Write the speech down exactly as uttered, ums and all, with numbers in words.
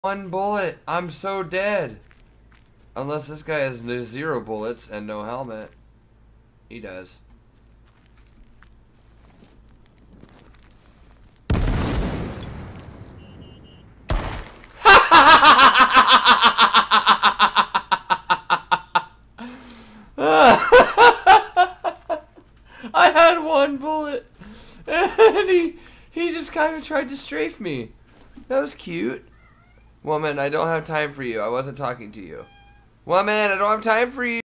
One bullet. I'm so dead. Unless this guy has zero bullets and no helmet. He does. I had one bullet, and he he just kind of tried to strafe me. That was cute. Woman, I don't have time for you. I wasn't talking to you. Woman, I don't have time for you.